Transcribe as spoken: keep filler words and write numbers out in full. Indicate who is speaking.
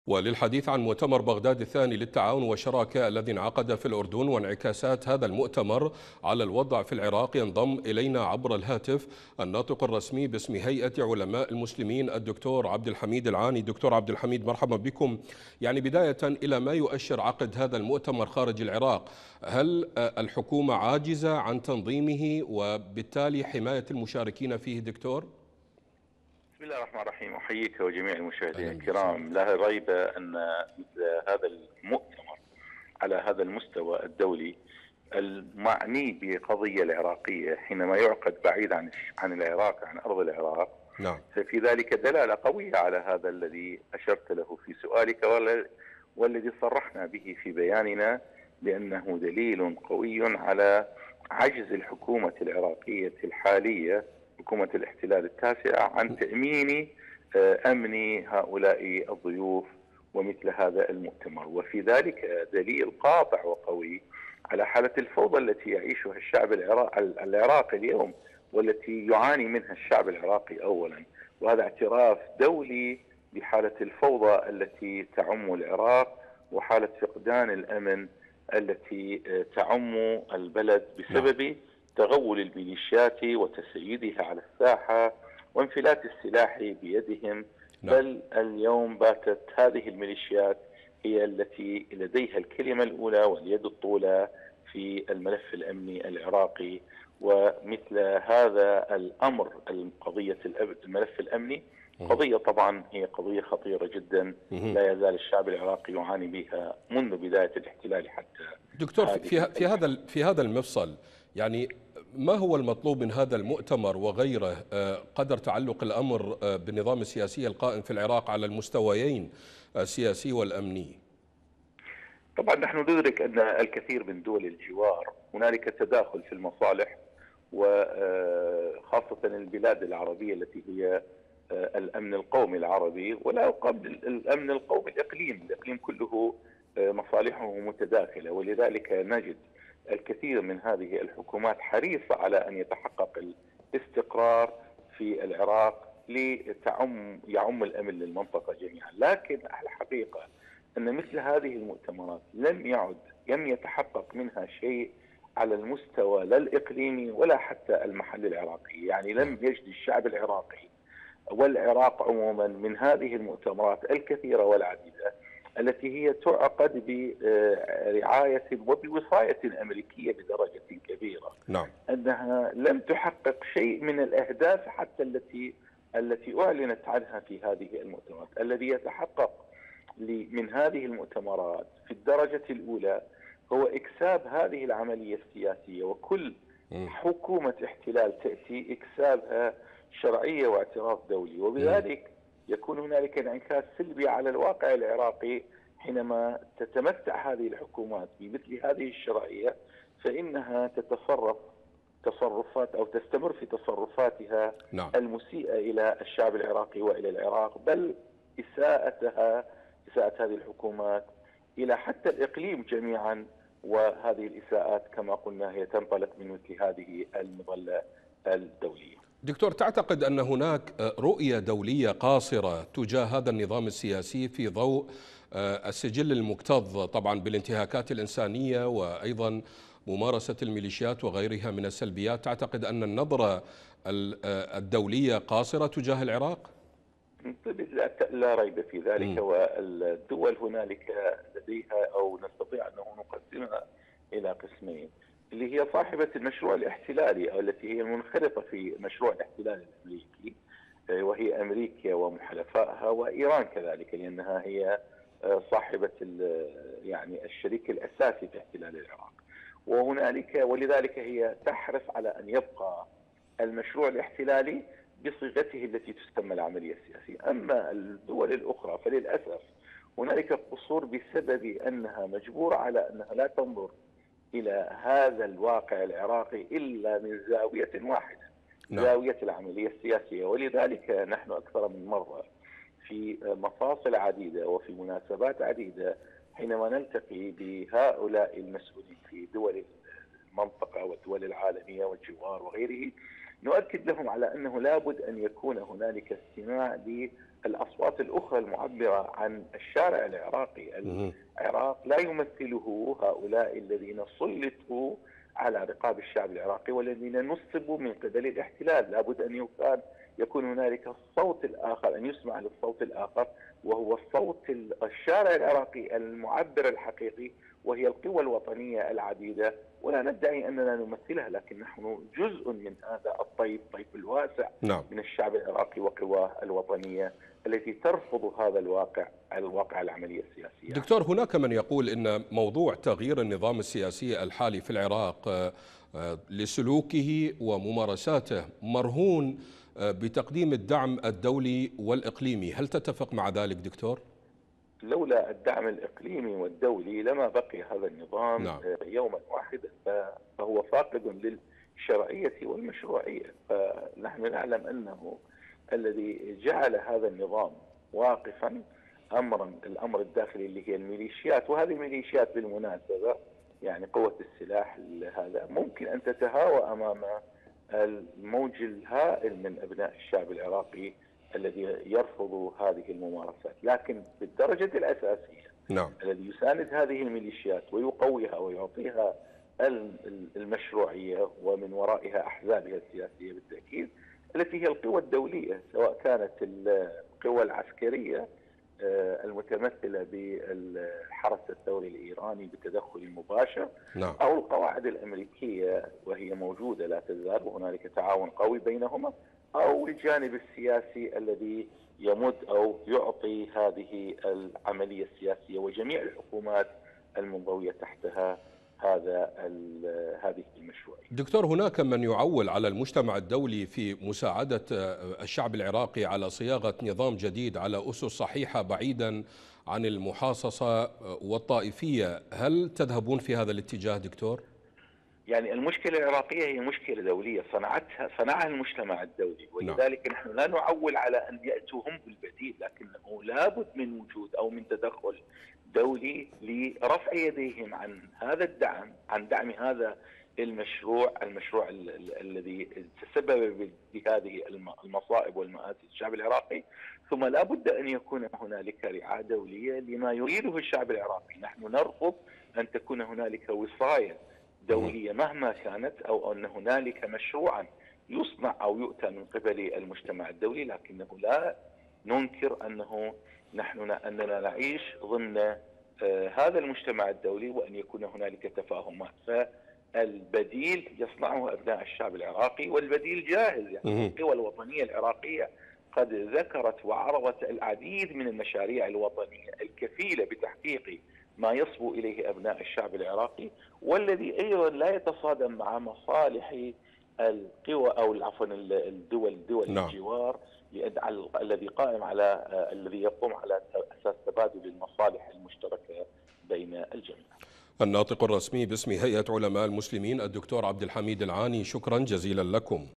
Speaker 1: وللحديث عن مؤتمر بغداد الثاني للتعاون والشراكة الذي انعقد في الأردن وانعكاسات هذا المؤتمر على الوضع في العراق، ينضم إلينا عبر الهاتف الناطق الرسمي باسم هيئة علماء المسلمين الدكتور عبد الحميد العاني. دكتور عبد الحميد، مرحبا بكم. يعني بداية، إلى ما يؤشر عقد هذا المؤتمر خارج العراق؟ هل الحكومة عاجزة عن تنظيمه وبالتالي حماية المشاركين فيه دكتور؟
Speaker 2: بسم الله الرحمن الرحيم، أحييك وجميع المشاهدين
Speaker 1: الكرام.
Speaker 2: الكرام. لا ريب أن مثل هذا المؤتمر على هذا المستوى الدولي المعني بقضية العراقية حينما يعقد بعيد عن عن العراق، عن أرض العراق،
Speaker 1: نعم.
Speaker 2: ففي ذلك دلالة قوية على هذا الذي أشرت له في سؤالك والذي صرحنا به في بياننا، بأنه دليل قوي على عجز الحكومة العراقية الحالية، حكومة الاحتلال التاسعة، عن تأمين أمن هؤلاء الضيوف ومثل هذا المؤتمر. وفي ذلك دليل قاطع وقوي على حالة الفوضى التي يعيشها الشعب العراقي اليوم، والتي يعاني منها الشعب العراقي أولا، وهذا اعتراف دولي بحالة الفوضى التي تعم العراق وحالة فقدان الأمن التي تعم البلد بسبب تغول الميليشيات وتسييدها على الساحة وانفلات السلاح بيدهم. بل اليوم باتت هذه الميليشيات هي التي لديها الكلمة الأولى واليد الطولى في الملف الأمني العراقي. ومثل هذا الأمر، قضية الملف الأمني قضية طبعا هي قضية خطيرة جدا، لا يزال الشعب العراقي يعاني بها منذ بداية الاحتلال حتى.
Speaker 1: دكتور، في في هذا في هذا المفصل، يعني ما هو المطلوب من هذا المؤتمر وغيره قدر تعلق الأمر بالنظام السياسي القائم في العراق على المستويين السياسي والأمني؟
Speaker 2: طبعا نحن ندرك أن الكثير من دول الجوار هنالك تداخل في المصالح، وخاصة البلاد العربية التي هي الأمن القومي العربي، ولا قبل الأمن القومي الإقليم، الإقليم كله مصالحه متداخلة. ولذلك نجد الكثير من هذه الحكومات حريصة على أن يتحقق الاستقرار في العراق لتعم يعم الأمن للمنطقة جميعا. لكن الحقيقة أن مثل هذه المؤتمرات لم يعد لم يتحقق منها شيء على المستوى لا الإقليمي ولا حتى المحلي العراقي. يعني لم يجد الشعب العراقي والعراق عموما من هذه المؤتمرات الكثيرة والعديدة التي هي تعقد برعاية وبوصاية أمريكية بدرجة كبيرة،
Speaker 1: نعم.
Speaker 2: أنها لم تحقق شيء من الأهداف حتى التي التي أعلنت عنها في هذه المؤتمرات. الذي يتحقق من هذه المؤتمرات في الدرجة الأولى هو إكساب هذه العملية السياسية، وكل حكومة احتلال تأتي إكسابها شرعية واعتراف دولي، وبذلك يكون هنالك انعكاس سلبي على الواقع العراقي. حينما تتمتع هذه الحكومات بمثل هذه الشرعية فإنها تتصرف تصرفات أو تستمر في تصرفاتها
Speaker 1: نعم.
Speaker 2: المسيئة إلى الشعب العراقي وإلى العراق، بل إساءتها إساءة هذه الحكومات إلى حتى الإقليم جميعا. وهذه الإساءات كما قلنا هي تنطلق من مثل هذه المظلة الدولية.
Speaker 1: دكتور، تعتقد أن هناك رؤية دولية قاصرة تجاه هذا النظام السياسي في ضوء السجل المكتظ طبعا بالانتهاكات الإنسانية وأيضا ممارسة الميليشيات وغيرها من السلبيات؟ تعتقد أن النظرة الدولية قاصرة تجاه العراق؟
Speaker 2: لا ريب في ذلك. م. والدول هنالك لديها أو نستطيع أنه نقسمها إلى قسمين، اللي هي صاحبة المشروع الاحتلالي أو التي هي المنخرطة في مشروع الاحتلال الأمريكي، وهي أمريكا ومحلفائها وإيران كذلك، لأنها هي صاحبة يعني الشريك الأساسي في احتلال العراق. وهنالك ولذلك هي تحرص على أن يبقى المشروع الاحتلالي بصيغته التي تسمى العملية السياسية. أما الدول الأخرى فللأسف هنالك قصور بسبب أنها مجبورة على أنها لا تنظر إلى هذا الواقع العراقي إلا من زاوية واحدة، نعم. زاوية العملية السياسية. ولذلك نحن أكثر من مرة في مفاصل عديدة وفي مناسبات عديدة حينما نلتقي بهؤلاء المسؤولين في دول المنطقة والدول العالمية والجوار وغيره، نؤكد لهم على أنه لابد أن يكون هنالك استماع الأصوات الأخرى المعبرة عن الشارع العراقي. العراق لا يمثله هؤلاء الذين سلطوا على رقاب الشعب العراقي والذين نصبوا من قبل الاحتلال. لابد أن يكون يكون هنالك الصوت الآخر، أن يسمع للصوت الآخر، وهو الصوت الشارع العراقي المعبر الحقيقي، وهي القوى الوطنية العديدة. ولا ندعي أننا نمثلها، لكن نحن جزء من هذا الطيف، الطيف الواسع
Speaker 1: نعم.
Speaker 2: من الشعب العراقي وقواه الوطنية التي ترفض هذا الواقع، الواقع العملية السياسية.
Speaker 1: دكتور، هناك من يقول إن موضوع تغيير النظام السياسي الحالي في العراق لسلوكه وممارساته مرهون بتقديم الدعم الدولي والإقليمي، هل تتفق مع ذلك دكتور؟
Speaker 2: لولا الدعم الإقليمي والدولي لما بقي هذا النظام
Speaker 1: نعم.
Speaker 2: يوما واحدا، فهو فاقد للشرعية والمشروعية. فنحن نعلم أنه الذي جعل هذا النظام واقفا أمرا الأمر الداخلي اللي هي الميليشيات. وهذه الميليشيات بالمناسبة يعني قوة السلاح هذا ممكن أن تتهاوى أمام الموج الهائل من أبناء الشعب العراقي الذي يرفض هذه الممارسات، لكن بالدرجة الأساسية
Speaker 1: نعم.
Speaker 2: الذي يساند هذه الميليشيات ويقويها ويعطيها المشروعية ومن ورائها أحزابها السياسية بالتأكيد، التي هي القوى الدولية، سواء كانت القوى العسكرية المتمثلة بالحرس الثوري الإيراني بالتدخل المباشر،
Speaker 1: نعم.
Speaker 2: أو القواعد الأمريكية وهي موجودة لا تزال وهنالك تعاون قوي بينهما، أو الجانب السياسي الذي يمد أو يعطي هذه العملية السياسية وجميع الحكومات المنضوية تحتها هذا هذه المشروعية.
Speaker 1: دكتور، هناك من يعول على المجتمع الدولي في مساعدة الشعب العراقي على صياغة نظام جديد على أسس صحيحة بعيدا عن المحاصصة والطائفية، هل تذهبون في هذا الاتجاه دكتور؟
Speaker 2: يعني المشكلة العراقية هي مشكلة دولية صنعتها صنعها المجتمع الدولي، ولذلك نحن لا نعول على أن يأتوا هم بالبديل، لكنه لابد من وجود أو من تدخل دولي لرفع يديهم عن هذا الدعم، عن دعم هذا المشروع المشروع الذي تسبب بهذه المصائب والمآسي الشعب العراقي. ثم لا بد أن يكون هنالك رعاية دولية لما يريده الشعب العراقي. نحن نرفض أن تكون هنالك وصاية دولية مهما كانت، أو أن هنالك مشروعا يصنع أو يؤتى من قبل المجتمع الدولي، لكنه لا ننكر أنه نحن أننا نعيش ضمن آه هذا المجتمع الدولي، وأن يكون هنالك تفاهمات. فالبديل يصنعه أبناء الشعب العراقي، والبديل جاهز. يعني القوى الوطنية العراقية قد ذكرت وعرضت العديد من المشاريع الوطنية الكفيلة بتحقيق ما يصبو إليه أبناء الشعب العراقي، والذي أيضا لا يتصادم مع مصالح القوى أو عفوا الدول دول
Speaker 1: نعم.
Speaker 2: الجوار الذي قائم على الذي يقوم على أساس تبادل المصالح المشتركة بين الجميع.
Speaker 1: الناطق الرسمي باسم هيئة علماء المسلمين الدكتور عبد الحميد العاني، شكرا جزيلا لكم.